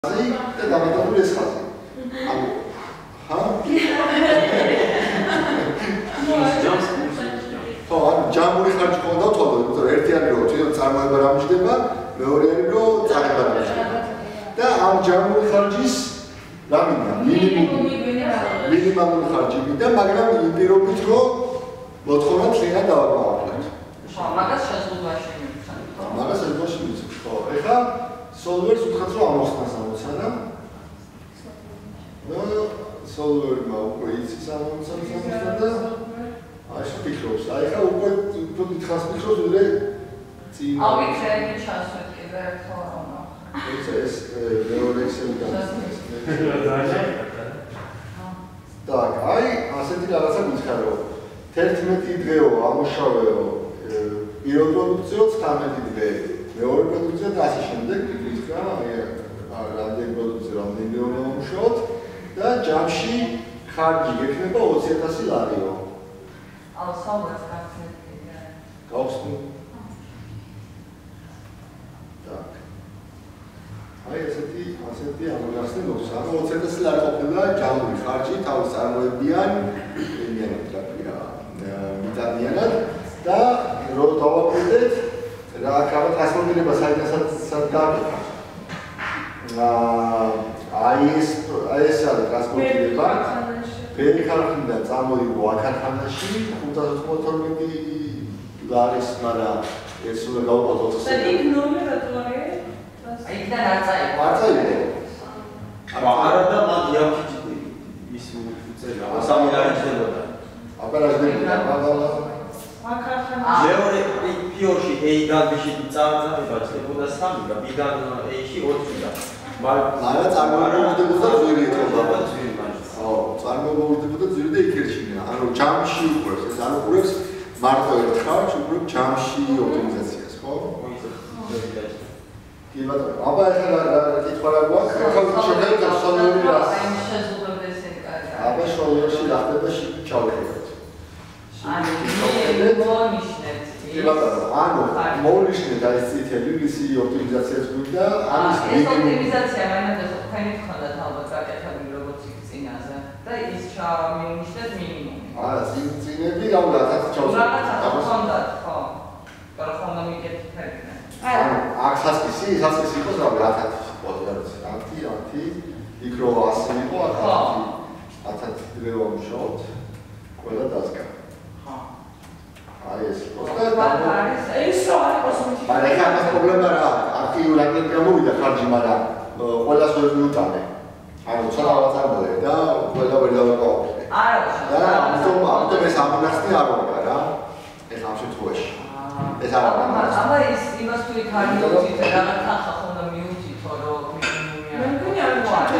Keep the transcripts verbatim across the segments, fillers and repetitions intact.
და დამატებული ეს ხაზი. ანუ ჰა? ხო, ანუ ჯამური ხარჯი ხონდა თქო, იმიტომ რომ ერთი არის რომ თვითონ წარმოება რა მიჯდება, მეორე არის რომ წაგება რა მიჯდება. და ამ ჯამური ხარჯის რა მინდა? მინიმუმი მინიმალური ხარჯი მინდა, მაგრამ იმ პირობით რომ მოთხოვნა თლიანად დავაკმაყოფილოთ. ხო, მაგას შეზღუდვაში მივცემთ, ხო? მაგას შეზღუდვაში მივცემთ, ხო. ეხლა solver-ს უთხრათ რომ ამოხსნას ამოცანა. და solver-მა უკვე იცის ამოცანა და აი ეს ფიქრობს. აი ხა უკვე უფრო დიდხანს ფიქრობს, ვიდრე წინ. აუ იქნები ჩასვეთ კიდე ერთხელ რა. ეს ეს მეორე ექსელი გასცეს. так, აი ასეთი რაღაცა გითხარო. თერთმეტი დღეო ამუშავეო პირველ პროდუქციო ცხრამეტი დღე. მეორე პროდუქცია და ასე შემდეგ ვიქრა, აი რამდენი პროდუქცია რამდენი მეორე ამუშავოთ და ჯამში ხარჯი გექნება ოცი ათასი ლარიო. აუ საუბარს გახსნით კიდე. გავხსნით. так. აი ესეთი ასეთი ამოგახსნე მოხსნა. ოცი ათასი ლარი ყოფილა ჯამური ხარჯი, თავის წარმოებიან იმიანად რა ქვია, მიტანიანად და რო დავაკვირდეთ რა ქართ ასმოდინება საერთოდ გაკეთდა. აი ეს აი ეს არის ტრანსპორტირება. ბევრი ქარხნიდან წამოიღო აქარხანაში ხუთას ოცდაოთხი ლარის, მაგრამ ეს უნდა გავუყოთ ოცი. და იქ ნომერი რატო არის? აი და რა წაიღო? არ წაიღო. არა და მაგ იაფიჭი ის უწერა. სამი ლარი ჭდებოდა. აპარაჟდებოდა, მაგრამ მეორე პიორში A გადმში წარწერება ჭდებოდა სამი და B A-ში ოთხი და მაგრამ წარმოებულდებოდა ძვირი ეთქობა. ძვირი მაინც. ხო, წარმოებულდებოდა ძვირი და იქ ერჩივნა. ანუ ჯამში უყურებს, ეს არ უყურებს მარტო ერთ ხარჯს, უყურებს ჯამში ოპტიმიზაციას, ხო? კი ბატონო, აბა ეხლა რა კითხვა რა გვაქვს? ეხლა შევხედოთ სოლვერი რას. აი შეზღუდვები ესე კარგია. აბა სოლვერში რა ხდება შევხედოთ. ანუ მონიშნეთ. კი ბატონო, ანუ მონიშნეთ აი წითელი ისი ოპტიმიზაციას გვინდა, ამის ეს ოპტიმიზაცია მაინც თქვენი გქონდათ ალბათ გაკეთებული როგორც იქ წინაზე და ის ჩამოვნიშნეთ მინიმუმი. აა წინები რა უნდა ათასი ჩავსვათ. რაღაცა გქონდათ, ხო. მაგრამ ხომ მიგეთქებინე. ანუ აქ სასკისი, სასკისი იყოს რა ათასი ყოდი რა ათი, ათი, იქ რო ასი იყო ათი. ათი დღე ვამუშავოთ. ყველა დასკა. ხო. აი ეს იყო. არის ეს რა არის მოსული. მაგრამ ეხლა ეს პრობლემა რა, აქტიურად გამოვიდა ხარჯი, მაგრამ ყველას ვერ მიუტანე. ანუ ცოტა ვაწარმოე და ყველა ვერ დავაკავე. არა, და ამიტომ ამიტომ ეს ამონახსნი არ ვიყა რა. ეს ამ შემთხვევაში. ეს არ არის. აბა ის იმას თუ იქ არ მიუწით და რაღაცა ხახონდა მიუწითო რომ მინიმუმი არის. მე მგონი არ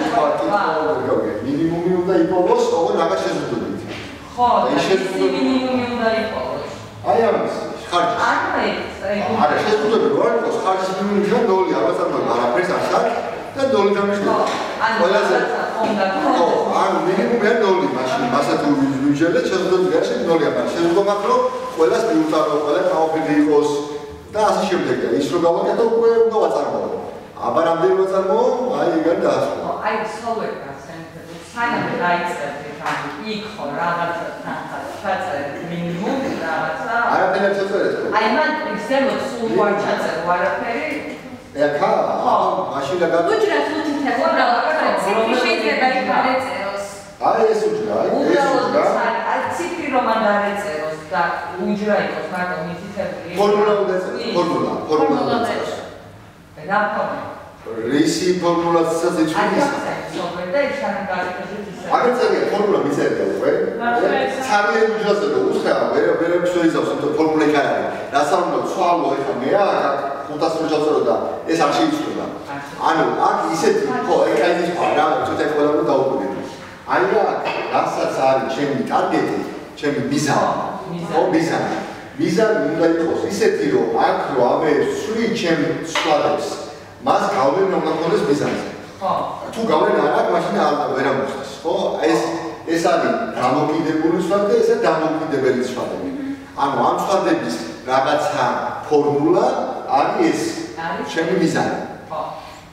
მოაჩვენე. მინიმუმი უნდა იპოვოს, ოღონდ რაღაც შეზღუდვებით. ხო, ის მინიმუმი უნდა იპოვოს. აი ამის ხარჯი. არა ეს, არა შეზღუდვები რო არ იყოს, ხარჯის მინიმუმი და ნოლი არ ვაწარმოებ არაფერს არ ხარ და ნოლი დამიშნდება. ყველაზე ხონდა. ხო, ანუ მინიმუმი არის ნოლი, მაშინ მასა თუ ვიმჟელეთ შეზღუდვები გარშე ნოლი აღარ. შეზღუდვა მაქვს რომ ყველას მიუტანო, ყველა კაოფილი იყოს და ასე შემდეგ. ის რო გავაკეთო უკვე უნდა ვაწარმოო. აბა რამდენი ვაწარმოო? აი ეგარ დაასრულა. აი სოლვერი გასცემთ. საერთოდ დაიწყებთ ამ იქ ხო რაღაცა თანხად ჩაწერეთ მინიმუმ რაღაცა. არაფერი არ ჩაწერეთ. აი მან ზემოთ სულ ვარ ჩაწერო არაფერი. ეხა მაშინ რა გაქვს? უჯრას უთითებო რაღაცა ციფრი შეიძლება იქ არეწეროს. აი ეს უჯრა, აი ეს უჯრა. აი ციფრი რომ არ დაეწეროს და უჯრა იყოს მაგრამ მითითებული. ფორმულა უნდა ეწეროს, ფორმულა, ფორმულა უნდა ეწეროს. რა ფორმულა? რისი ფორმულაცია ეჭვმის? სოლვერი და ის არ გააკეთებს ისე. აგერ წერია ფორმულა მიწერდა უკვე. ცალკე უჯრაზე რომ უსხა ვერ ვერ შეიძლება თვითონ ფორმულა იქ არ არის. რაც არ უნდა ცვალო ეხა მე აქ ხუთას რო ჩავწერო და ეს არ შეიცვლება. ანუ აქ ისეთი ხო ეხა ის რა ცოტა ყველა რომ დაუკვირდეთ. აი რა რასაც არის ჩემი ტარგეტი, ჩემი მიზანი. ხო მიზანი. მიზანი უნდა იყოს ისეთი რომ აქ რო ამე სვი ჩემ სვადებს. მას გავლენა უნდა ქონდეს მიზანზე. ხო. თუ გავლენა არ აქვს, მაშინ ვერ ამოხსნას, ხო? ეს ეს არის დამოკიდებული სვადი და ესა დამოკიდებელი სვადები. ანუ ამ სვადების რაღაცა ფორმულა არის ეს. ჩემი მიზანი. ხო.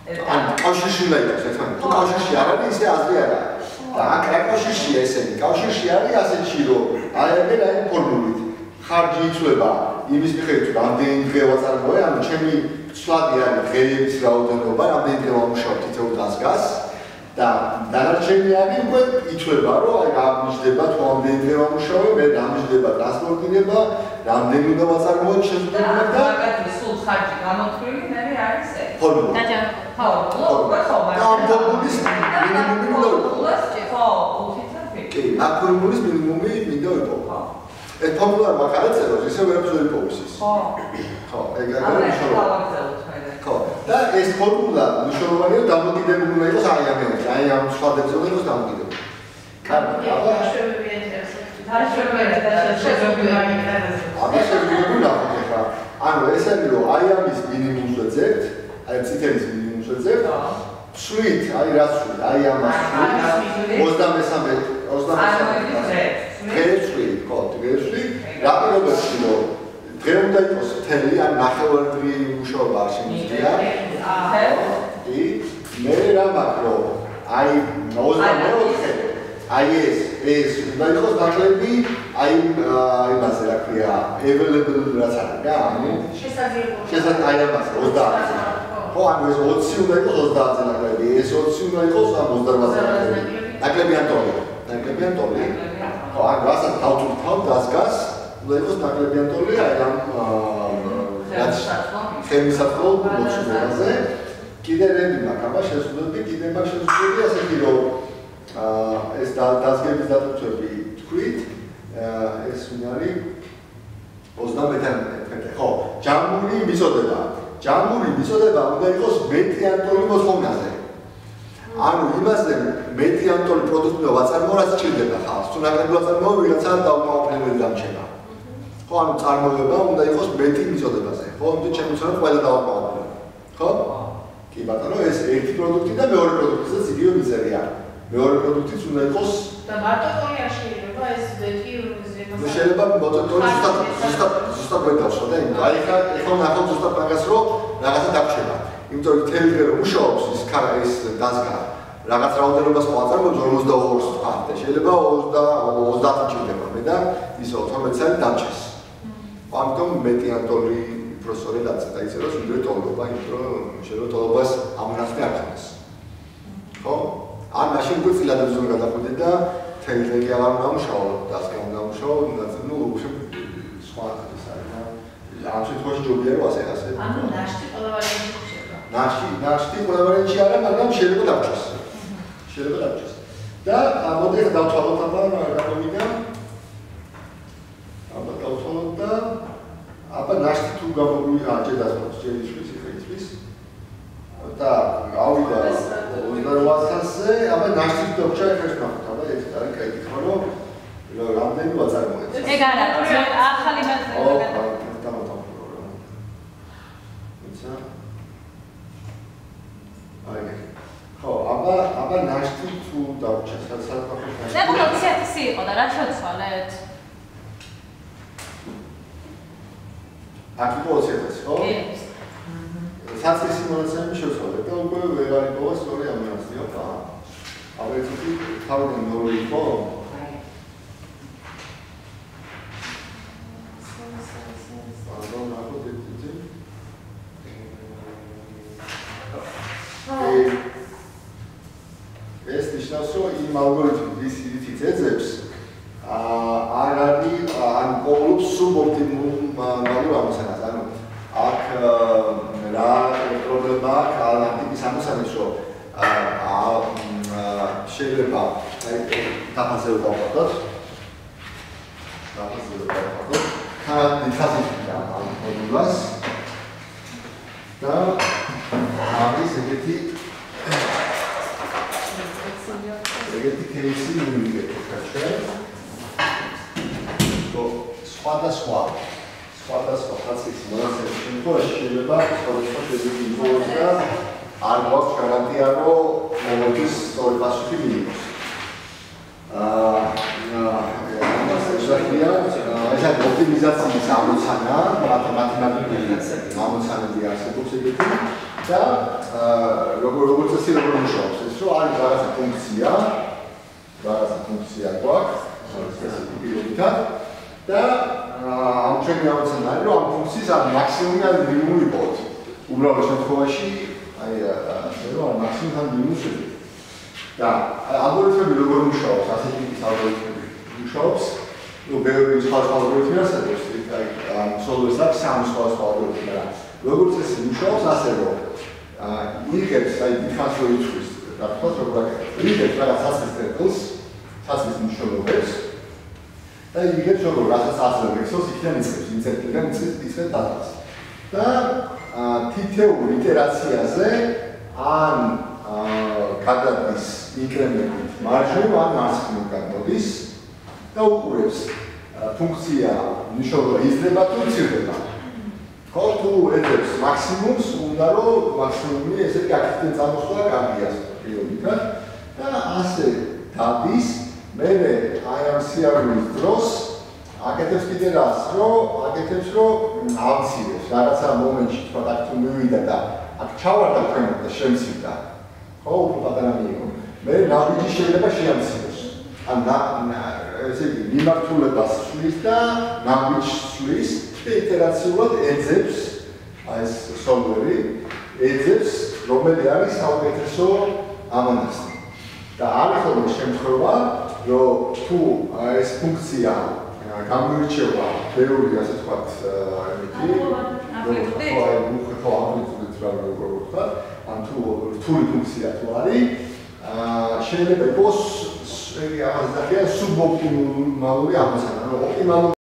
ან კავშირში უნდა იყოს ერთმანეთთან. თუ კავშირში არ არის, ისე აზრი არ არის. და აქ რა კავშირშია ესენი? კავშირში არის ასეთში, რომ აი ეგ აი ფორმულით ხარჯი იწვება იმის მიხედვით, რამდენი დღე ვაწარმოე, ანუ ჩემი ცვლადი არის დღეების რაოდენობა, რამდენი დღე ვამუშავებ თითოეულ დაზგას და დანარჩენი არის უკვე იწვება, რომ აი გამიჯდება თუ რამდენი დღე ვამუშავებ, მე გამიჯდება ტრანსპორტირება, რამდენი უნდა ვაწარმოებ შესაძლებლად და მაგათი სულ ხარჯი გამოთვლილი მე არის ეს. ფორმულა. ხო, უკვე ხო, მაგრამ ფორმულის მინიმუმი უნდა იყოს. ხო, უთითები. კი, აქ ფორმულის მინიმუმი მინდა იყოს. ხო. ეს ფორმულა მაგალითად ისე ვერაფერს ვერ იპოვოს ის. ხო. ხო, ეგ არის მნიშვნელოვანი. ხო, და ეს ფორმულა მნიშვნელოვანია დამოკიდებული უნდა იყოს აი ამაზე, აი ამ სხვადასხვა უნდა იყოს დამოკიდებული. კარგი, აბა დაშვებია და შეგვიძლია იქნას. აბა შეგვიძლია ნახოთ ახლა. ანუ ეს არის რომ აი ამის მინიმუმს ვეძებთ, აი ციტელის მინიმუმს ვეძებთ. შვიდ, აი რა შვიდ, აი ამას ოცდამესამე ოცდამესამე დღეშვიდ, ხო, დღეშვიდ. რა პირობებში რომ დღე უნდა იყოს მთელი, ან ნახევარდღე მუშაობა არ შემიძლია. კი, მე რა მაქვს რომ აი ოცდამეოთხე აი ეს ეს უნდა იყოს ნაკლები აი იმაზე რა ქვია available რაც არის რა ანუ შესაძლებელი შესაძლებელი აი ამას ოცდაათი ხო ანუ ეს ოცი უნდა იყოს ოცდაათი ნაკლები ეს ოცი უნდა იყოს ოცდაათი ნაკლებიან ტოლი ნაკლებიან ტოლი ხო ანუ რასაც თავთულ თავ დასგას უნდა იყოს ნაკლებიან ტოლი აი ამ რაც ხემისათო მოწმობაზე კიდე რენდი მაქვს აბა შესაძლებელი კიდე მაქვს შესაძლებელი ასეთი რომ ეს დაზგების დატვირთვები თქვით ეს უნარი ოცდამეთერთმეტე ხო ჯამური მიწოდება ჯამური მიწოდება უნდა იყოს მეტიანტოლი მოთხოვნაზე ანუ იმასზე მეტიანტოლი პროდუქტი და ვაწარმოო რაც სჭირდება ხალხს თუ ნაკლები ვაწარმოო ვიღაცა დაუკმაყოფილებელი დამჩება ხო ანუ წარმოება უნდა იყოს მეტი მიწოდებაზე ხო იმიტომ ჩემი უცნაური ყველა დავაკმაყოფილებ ხო კი ბატონო ეს ერთი პროდუქტი და მეორე პროდუქტიც იგივე მიზერია მეორე პროდუქტიც უნდა იყოს და მარტო ტოლი არ შეიძლება ეს მეტი ზემო შეიძლება მოტოტოლი ზუსტად ზუსტად ზუსტად გვეთავშო და იმიტომ აი ხა ეხლა ნახავ ზუსტად მაგას რომ რაღაცა დაგვრჩება იმიტომ რომ თელი დღე რომ მუშაობს ის ქარა ეს დაზგა რაღაც რაოდენობას მოაწარმოებს ორმოცდაორს ვთქვათ და შეიძლება ოცდაათი ჭირდება მე და ის ოცდამეტი წელი დამჩეს ამიტომ მეტიანტოლი პროფესორი დაწესდა ისე რომ სულ ტოლობა იმიტომ რომ შეიძლება ტოლობას ამონახსნი არ ხდეს ხო ან მაშინ უკვე წილადებს უნდა გადახვიდე და თელი დღე კი აღარ უნდა მუშაო, დასკა უნდა მუშაო, ნუ სხვა ხდის არის და ამ შემთხვევაში ჯობია რომ ასე ასე. ანუ ნაშტი ყველა ვარიანტი ხდება. ნაშტი, ნაშტი ყველა ვარიანტი არა, მაგრამ შეიძლება დავჭოს. შეიძლება დავჭოს. და მოდი ახლა დავთვალოთ აბა რა გამოვიდა. აბა დავთვალოთ და აბა ნაშტი თუ გამოგვიდა, ჯერ დასწროს, ჯერ ისთვის, ხე ისთვის. და ავიდა ოცდაოთხზე, აბა ნაშტი დოქჭა ეხეს ნახოთ, აბა ეს არის კაი ხო რომ რამდენი ვაწარმოეთ. ეგ არა, ახალი მასალა გადაგა. ისა. აი. ხო, აბა აბა ნაშტი თუ დოქჭა, სადაც ნახოთ. და პროცესი იყო და რა შეცვალეთ? აქ იყო ოცდაათი, ხო? კი. საწყისი მონაცემები შევცვალეთ და უკვე ვერ არის პოვა სწორი ამონაცია და აბა ეს კი თავიდან ნორი იყო ანუ ნახოთ ეს ეს ნიშნავს რომ იმ ალგორითმით ის ითიც ეძებს არ არის ან პოულობს სუბოპტიმუმ მაგურ ამოცანას ანუ აქ რა პრობლემა აქვს ტიპის ამოცანებს რომ შეიძლება აი დაფასება დავხატოთ დაფასება დავხატოთ ხან დიფასია ამ მოდულას და არის ეგეთი ეგეთი кейსი მივიღეთ ჩვენ то სხვადასხვა სხვადასხვა ხასის მონაცემების შემთხვევაში შეიძლება სხვადასხვა შედეგი იყოს და არ გვაქვს გარანტია რომ მომდის სწორი პასუხი მიიღოს. აა ამას ეძახია ეს არის ოპტიმიზაციის ამოცანა, მათემატიკური ამოცანები არსებობს ეგეთი და რომ არის რაღაცა ფუნქცია, რაღაცა ფუნქცია გვაქვს, ესე პირობითად და ამ ჩვენი ამოცანა არის, რომ ამ ფუნქციის ამ მაქსიმუმი ან მინიმუმი ვიპოვოთ. უბრალოდ შემთხვევაში, აი ასე რომ მაქსიმუმი ან მინიმუმი შევიდეთ. და ალგორითმები როგორ მუშაობს, ასეთი ტიპის ალგორითმები მუშაობს, ну, ბევრი სხვადასხვა ალგორითმი არსებობს, აი, სოლვერს აქვს სამი სხვადასხვა ალგორითმი რა. როგორც ეს მუშაობს, ასე რომ იღებს, აი, დიდხანს რო იწვის, რა თქმა უნდა, როგორ აკეთებს, იღებს რაღაც ასლის წერტილს, ასლის მნიშვნელობებს და იღებს როგორ რაღაც ასლებს ვექსელს იქიდან იწყებს, იმ წერტილიდან იწყებს იწყებს დატვას. და თითოეულ იტერაციაზე ან გადადის ინკრემენტით მარჯვნივ ან მარცხნივ გამოდის და უყურებს ფუნქცია მნიშვნელობა იზრდება თუ მცირდება. ხო, თუ ეძებს მაქსიმუმს, უნდა რომ მაქსიმუმი ესე იგი აქედან წამოსვლა კარგია პირობითად და ასე დადის, მერე აი ამ სიარულის დროს აკეთებს კიდე რას, რომ აკეთებს რომ ავცილებს რაღაცა მომენტში თქვა აქ თუ მივიდა და აქ ჩავარდა ქვემოთ და შემცირდა. ხო, უფრო პატარა მიიღო. მე ნაბიჯი შეიძლება შეამციროს. ან ესე იგი მიმართულებას შლის და ნაბიჯს შლის და იტერაციულად ეძებს აი ეს სოლვერი ეძებს რომელი არის საუკეთესო ამონასტი. და არის ხოლმე შემთხვევა, რომ თუ ეს ფუნქცია გამოირჩევა ბევრი ასე ვთქვათ იმითი, რომ აი ხო ამბიტურით რა როგორ ვთქვათ, ან თუ რთული ფუნქცია თუ არის, შეიძლება იყოს ეგ ამას დაგია სუბოპტიმალური ამოცანა, რომ ოპტიმალური